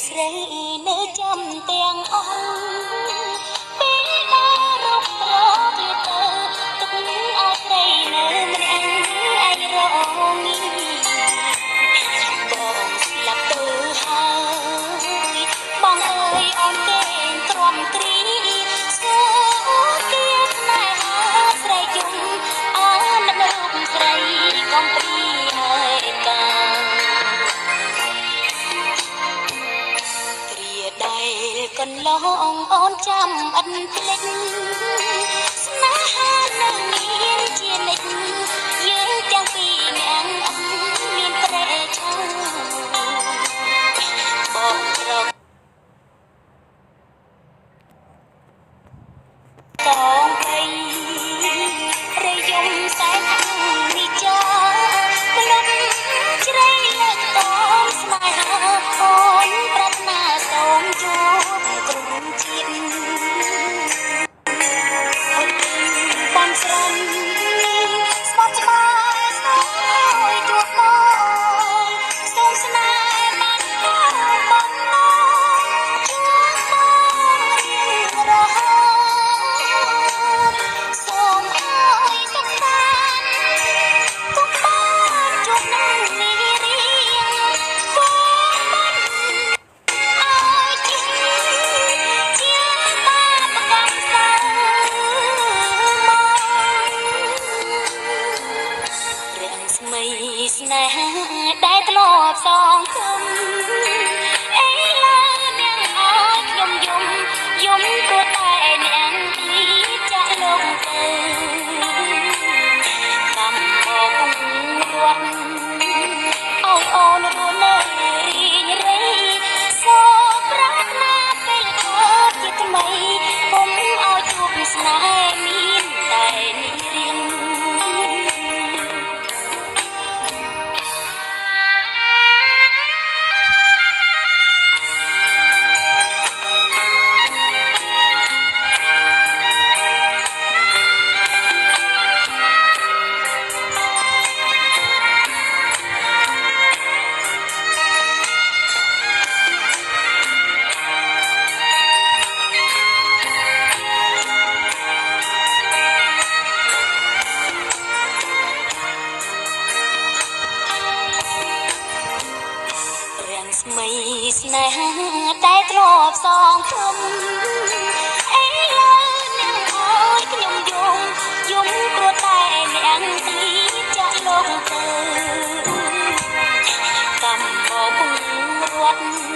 ស្រីនៅចាំទាំងអង្គពេលដើររុករកលទៅទុកឲ្យស្រីនៅម្នាក់ឯងរងីបងស្លាប់ទៅហើយបងអើយអូនគេទ្រាំទ្រីស្គាល់គេស្នេហាស្រីយំអានរូបស្រីកំព្រីហើយកាកន្លងអូនចាំអត់ភ្លេចស្នេហានឹងមានជានិច្ចយើងទាំងពីរនាក់អត់មានប្រែឆាបងរកតងបីរយំសែននេះចាក្លុកជ្រៃលើកតងស្នេហាអូនប្រាថ្នាសូមជួបក្រុមជាតិបងស្រន់ស្បត់ស្បាយស្នេហ៍ជួបបងសូមស្នេហ៍បានបងជួបបងរៀងរហូតសូមអើយសុខសាន្តទុកបានជួបនឹងនេះរៀងបងបានជាបាបកម្មសៅមករាំងស្មីស្នេហាដែលធ្លាប់សងគុំអីឡើយនាងអើយខ្ញុំយំព្រោះតែនាងទីចាក់លោកទៅកម្មមករត់ឲ្យអូនរស់នៅរីងរៃសូមប្រាថ្នាពេលកើតជាថ្មីគុំឲ្យជួបស្នេហ៍មានតែនេះរៀងស្មីស្នេហាតែធ្លាប់សងគុំអីឡើយនាងអើយខ្ញុំយំព្រោះតែនាងទីចាក់លោកទៅកម្មមករត់